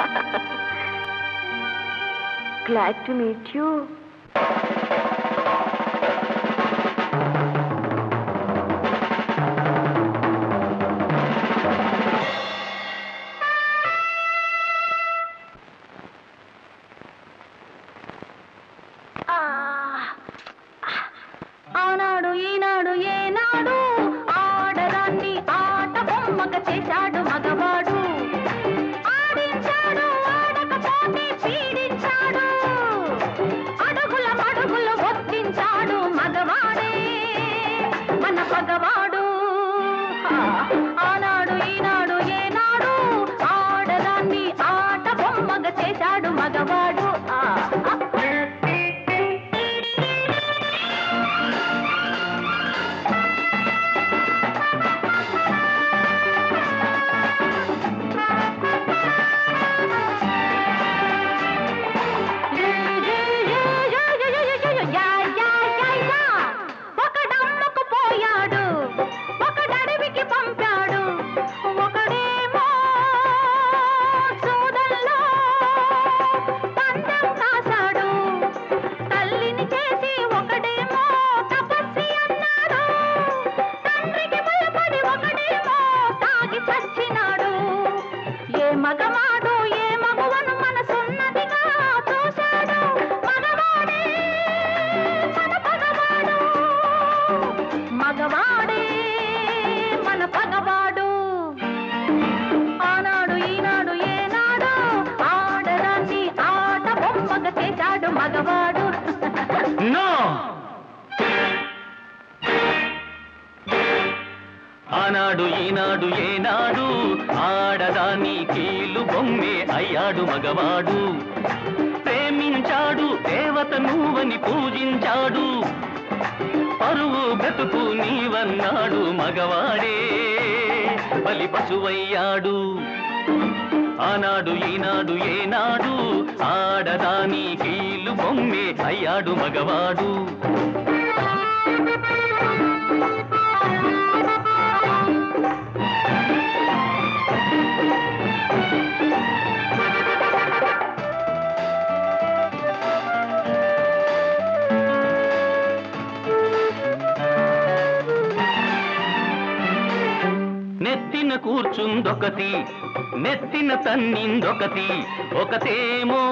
Glad to meet you. ఆనాడు ఈనాడు ఏనాడు ఆడదాన్ని ఆట బొమ్మక చేశాడు మగవాడు. ఆడించాడు ఆడకపోతే పీడించాడు, అడుగుల మడుగులు ఒప్పించాడు మగవాడే మన పగవాడు. ఆనాడు ఈనాడు ఏనాడు ఆడదాన్ని ఆట బొమ్మక చేశాడు మగవాడు. మగవాడు ఏ మగవను మనసున్నదిగా చూశాడు మగవాడే మన పగవాడు. మగవాడే మన పగవాడు. ఆనాడు ఈనాడు ఏనాడు ఆడదాన్ని ఆట బొమ్మగ చేశాడు మగవాడు. ఆనాడు ఈనాడు ఏనాడు ఆడదాని కీలు బొమ్మే అయ్యాడు మగవాడు. ప్రేమించాడు దేవత నువ్వని పూజించాడు, పరువు బ్రతుకు నీవన్నాడు మగవాడే బలి పశువయ్యాడు. ఆనాడు ఈనాడు ఏనాడు ఆడదాని కీలు బొమ్మే అయ్యాడు మగవాడు. నెత్తిన కూర్చుందొకటి, నెత్తిన తన్నిందొకటి, ఒకతేమో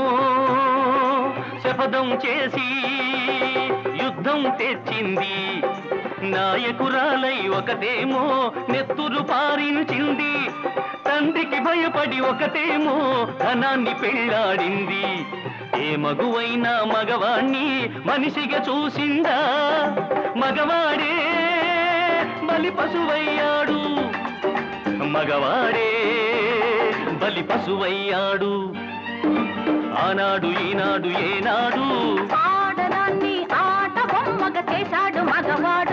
శపథం చేసి యుద్ధం తెచ్చింది. నాయకురాలై ఒకతేమో నెత్తురు పారించింది. తండ్రికి భయపడి ఒకతేమో ధనాన్ని పెళ్లాడింది. ఏ మగువైనా మగవాణ్ణి మనిషిగా చూసిందా? మగవాడే బలి పశువయ్యాడు, మగవాడే బలి పశువయ్యాడు. ఆనాడు ఈనాడు ఏనాడు ఆడదాన్ని ఆట బొమ్మగ చేశాడు మగవాడు.